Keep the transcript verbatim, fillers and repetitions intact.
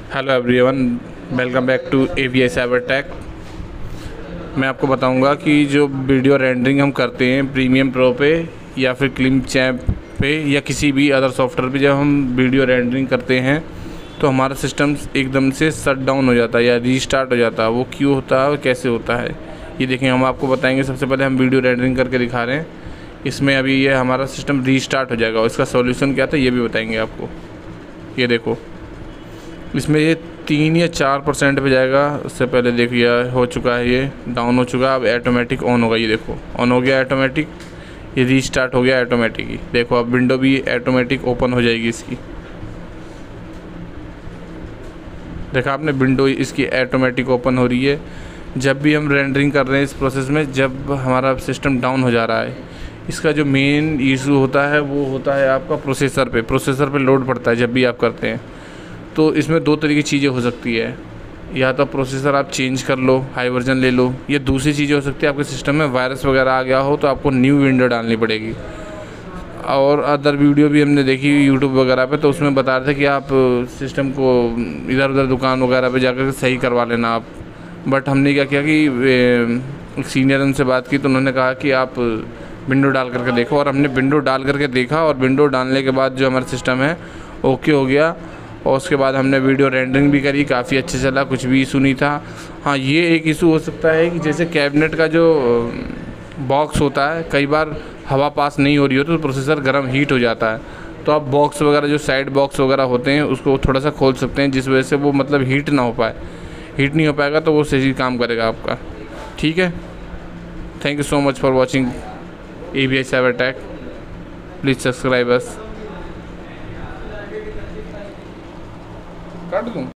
Hello everyone, welcome back to A V I cyber tech. मैं आपको बताऊंगा कि जो वीडियो रेंडरिंग हम करते हैं प्रीमियम प्रो पे या फिर क्लिपचैम्प पे या किसी भी अदर सॉफ्टवेयर पे, जब हम वीडियो रेंडरिंग करते हैं तो हमारा सिस्टम एकदम से शट डाउन हो जाता है या रीस्टार्ट हो जाता है। वो क्यों होता है और कैसे होता है, ये देखें हम आपको बताएंगे। सबसे पहले हम वीडियो रेंडरिंग करके दिखा रहे हैं। इसमें अभी ये हमारा सिस्टम रीस्टार्ट हो जाएगा और इसका सॉल्यूशन क्या था ये भी बताएंगे आपको। ये देखो, इसमें ये तीन या चार परसेंट पे जाएगा। उससे पहले देखिए हो चुका है, ये डाउन हो चुका है। अब ऑटोमेटिक ऑन होगा। ये देखो ऑन हो गया ऑटोमेटिक, ये रीस्टार्ट हो गया ऑटोमेटिक ही। देखो अब विंडो भी ऑटोमेटिक ओपन हो जाएगी इसकी। देखा आपने, विंडो इसकी ऑटोमेटिक ओपन हो रही है। जब भी हम रेंडरिंग कर रहे हैं इस प्रोसेस में, जब हमारा सिस्टम डाउन हो जा रहा है, इसका जो मेन इशू होता है वो होता है आपका प्रोसेसर पे। प्रोसेसर पे लोड पड़ता है जब भी आप करते हैं। तो इसमें दो तरह की चीज़ें हो सकती है, या तो प्रोसेसर आप चेंज कर लो, हाई वर्जन ले लो, या दूसरी चीज़ें हो सकती है आपके सिस्टम में वायरस वगैरह आ गया हो तो आपको न्यू विंडो डालनी पड़ेगी। और अदर वीडियो भी हमने देखी यूट्यूब वगैरह पे, तो उसमें बता रहे थे कि आप सिस्टम को इधर उधर दुकान वगैरह पे जाकर सही करवा लेना आप। बट हमने क्या किया कि सीनियर उनसे बात की तो उन्होंने कहा कि आप विंडो डाल करके देखो। और हमने विंडो डाल करके देखा और विंडो डालने के बाद जो हमारा सिस्टम है ओके हो गया। और उसके बाद हमने वीडियो रेंडरिंग भी करी, काफ़ी अच्छे चला, कुछ भी इशू नहीं था। हाँ, ये एक इशू हो सकता है कि जैसे कैबिनेट का जो बॉक्स होता है, कई बार हवा पास नहीं हो रही हो तो प्रोसेसर गर्म हीट हो जाता है। तो आप बॉक्स वगैरह जो साइड बॉक्स वगैरह होते हैं उसको थोड़ा सा खोल सकते हैं, जिस वजह से वो मतलब हीट ना हो पाए। हीट नहीं हो पाएगा तो वो सही काम करेगा आपका। ठीक है, thank you so much for watching A V I cyber tech. Please subscribe us. काट दूँ।